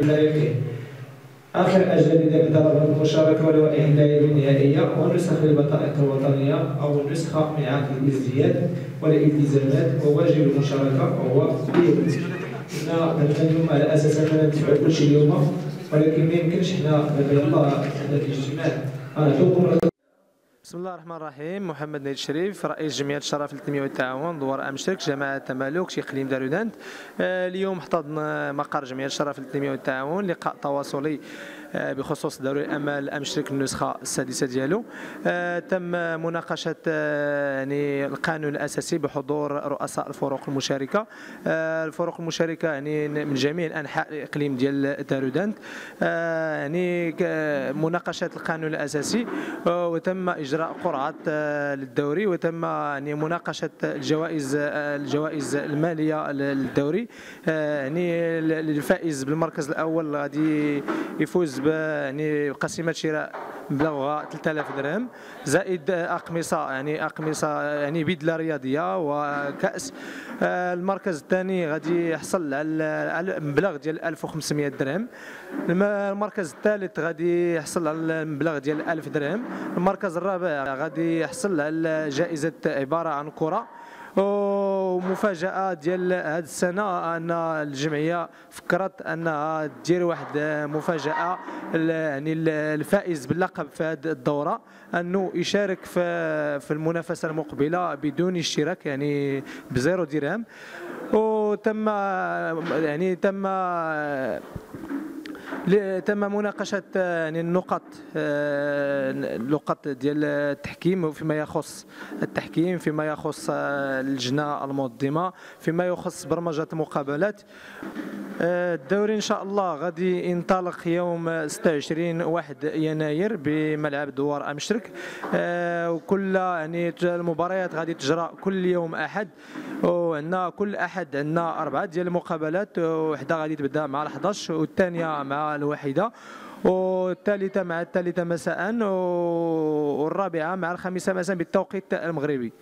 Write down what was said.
الفريقين. آخر أجل طلب المشاركة ولوائح اللاعبين النهائية ونسخ البطاقة الوطنية أو نسخة من عقد الازدياد والالتزامات وواجب المشاركة وهو حنا اليوم على أساس أننا ندفعوا كلشي اليوم، ولكن ما يمكنش حنا يلاه حنا في الاجتماع نعطيوكم. بسم الله الرحمن الرحيم. محمد نايد الشريف، رئيس جمعية الشرف للتنمية والتعاون دوار أمشرك جماعة تمالك شي إقليم دارودانت. اليوم احتضن مقر جمعية الشرف للتنمية والتعاون لقاء تواصلي بخصوص دوري الامال امشرك النسخه السادسه ديالو. تم مناقشه يعني القانون الاساسي بحضور رؤساء الفروق المشاركه. الفروق المشاركه يعني من جميع انحاء الاقليم ديال دارودانت، يعني مناقشه القانون الاساسي، وتم اجراء قرعه للدوري، وتم يعني مناقشه الجوائز الماليه للدوري. يعني الفائز بالمركز الاول غادي يفوز يعني قسيمه شراء مبلغها 3000 درهم زائد اقمصه يعني بدله رياضيه وكاس. المركز الثاني غادي يحصل على مبلغ ديال 1500 درهم. المركز الثالث غادي يحصل على المبلغ ديال 1000 درهم. المركز الرابع غادي يحصل على جائزه عباره عن كره. ومفاجأة ديال هذه السنة أن الجمعية فكرت أنها دير واحد مفاجأة، يعني الفائز باللقب في هذه الدورة أنه يشارك في المنافسة المقبلة بدون اشتراك، يعني بزيرو درهم. وتم يعني تم مناقشة يعني النقط ديال التحكيم فيما يخص التحكيم، فيما يخص اللجنة المنظمة، فيما يخص برمجة المقابلات. الدوري إن شاء الله غادي ينطلق يوم 26 1 يناير بملعب دوار أمشرك، وكل يعني المباريات غادي تجرى كل يوم أحد، وعندنا كل أحد عندنا 4 ديال المقابلات، وحده غادي تبدا مع 11 والثانية مع الواحدة، والثالثة مع الثالثة مساء، والرابعة مع الخامسة مساء بالتوقيت المغربي.